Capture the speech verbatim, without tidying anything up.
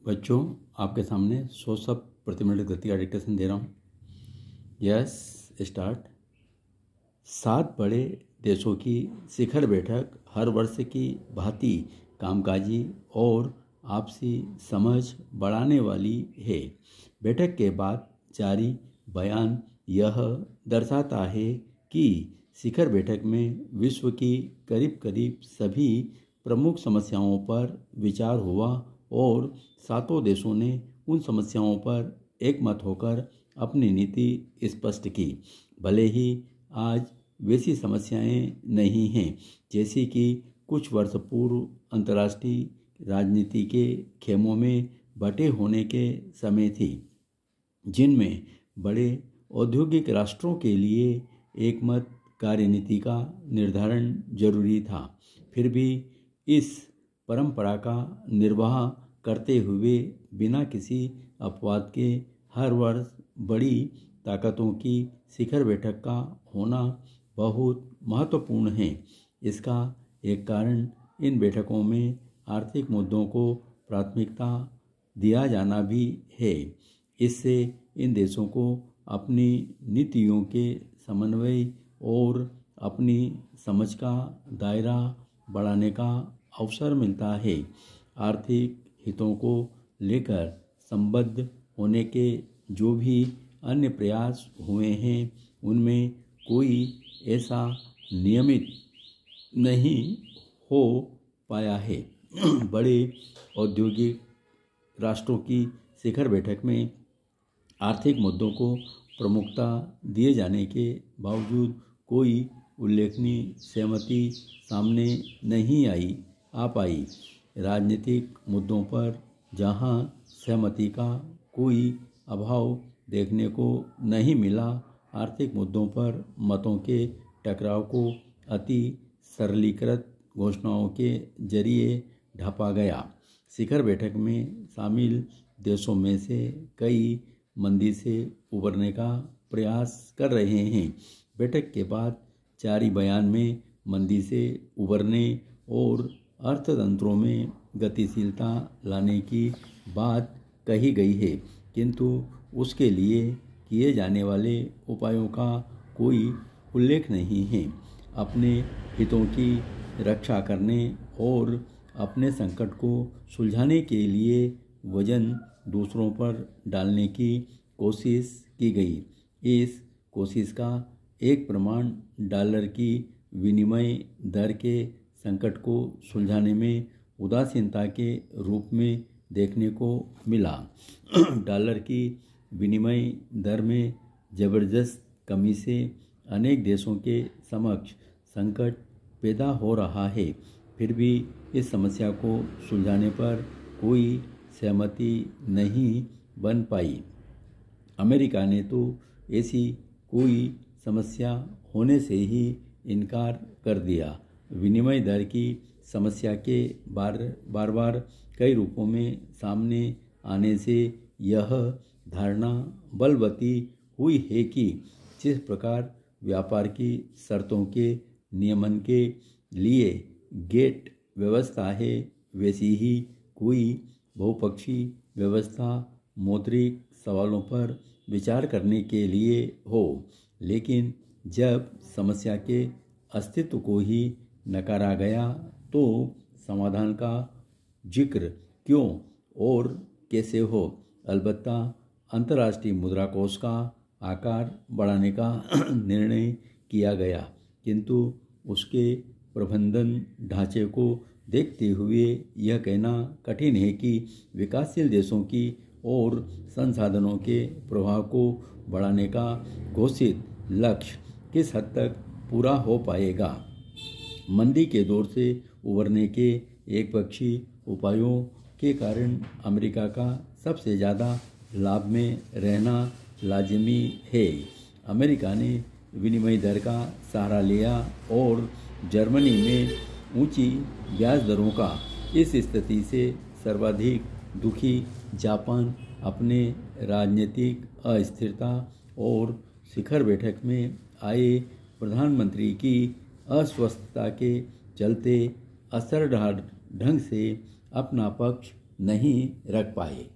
बच्चों, आपके सामने सौ शब्द प्रति मिनट गति का डिक्टेशन दे रहा हूँ। Yes, start. सात बड़े देशों की शिखर बैठक हर वर्ष की भांति कामकाजी और आपसी समझ बढ़ाने वाली है। बैठक के बाद जारी बयान यह दर्शाता है कि शिखर बैठक में विश्व की करीब करीब सभी प्रमुख समस्याओं पर विचार हुआ और सातों देशों ने उन समस्याओं पर एकमत होकर अपनी नीति स्पष्ट की। भले ही आज वैसी समस्याएं नहीं हैं जैसी कि कुछ वर्ष पूर्व अंतर्राष्ट्रीय राजनीति के खेमों में बटे होने के समय थी, जिनमें बड़े औद्योगिक राष्ट्रों के लिए एकमत कार्यनीति का निर्धारण जरूरी था। फिर भी इस परंपरा का निर्वाह करते हुए बिना किसी अपवाद के हर वर्ष बड़ी ताकतों की शिखर बैठक का होना बहुत महत्वपूर्ण है। इसका एक कारण इन बैठकों में आर्थिक मुद्दों को प्राथमिकता दिया जाना भी है। इससे इन देशों को अपनी नीतियों के समन्वय और अपनी समझ का दायरा बढ़ाने का अवसर मिलता है। आर्थिक हितों को लेकर संबद्ध होने के जो भी अन्य प्रयास हुए हैं, उनमें कोई ऐसा नियमित नहीं हो पाया है। बड़े औद्योगिक राष्ट्रों की शिखर बैठक में आर्थिक मुद्दों को प्रमुखता दिए जाने के बावजूद कोई उल्लेखनीय सहमति सामने नहीं आई आ पाई। राजनीतिक मुद्दों पर जहां सहमति का कोई अभाव देखने को नहीं मिला, आर्थिक मुद्दों पर मतों के टकराव को अति सरलीकृत घोषणाओं के जरिए ढांपा गया। शिखर बैठक में शामिल देशों में से कई मंदी से उबरने का प्रयास कर रहे हैं। बैठक के बाद जारी बयान में मंदी से उबरने और अर्थतंत्रों में गतिशीलता लाने की बात कही गई है, किंतु उसके लिए किए जाने वाले उपायों का कोई उल्लेख नहीं है। अपने हितों की रक्षा करने और अपने संकट को सुलझाने के लिए वजन दूसरों पर डालने की कोशिश की गई। इस कोशिश का एक प्रमाण डॉलर की विनिमय दर के संकट को सुलझाने में उदासीनता के रूप में देखने को मिला। डॉलर की विनिमय दर में जबरदस्त कमी से अनेक देशों के समक्ष संकट पैदा हो रहा है। फिर भी इस समस्या को सुलझाने पर कोई सहमति नहीं बन पाई। अमेरिका ने तो ऐसी कोई समस्या होने से ही इनकार कर दिया। विनिमय दर की समस्या के बार बार बार कई रूपों में सामने आने से यह धारणा बलवती हुई है कि जिस प्रकार व्यापार की शर्तों के नियमन के लिए गेट व्यवस्था है, वैसी ही कोई बहुपक्षीय व्यवस्था मौद्रिक सवालों पर विचार करने के लिए हो। लेकिन जब समस्या के अस्तित्व को ही नकारा गया, तो समाधान का जिक्र क्यों और कैसे हो। अलबत्ता अंतर्राष्ट्रीय मुद्रा कोष का आकार बढ़ाने का निर्णय किया गया, किंतु उसके प्रबंधन ढांचे को देखते हुए यह कहना कठिन है कि विकासशील देशों की और संसाधनों के प्रवाह को बढ़ाने का घोषित लक्ष्य किस हद तक पूरा हो पाएगा। मंदी के दौर से उबरने के एकपक्षीय उपायों के कारण अमेरिका का सबसे ज़्यादा लाभ में रहना लाजिमी है। अमेरिका ने विनिमय दर का सहारा लिया और जर्मनी में ऊंची ब्याज दरों का इस स्थिति से सर्वाधिक दुखी जापान अपने राजनीतिक अस्थिरता और शिखर बैठक में आए प्रधानमंत्री की अस्वस्थता के चलते असरदार ढंग से अपना पक्ष नहीं रख पाए।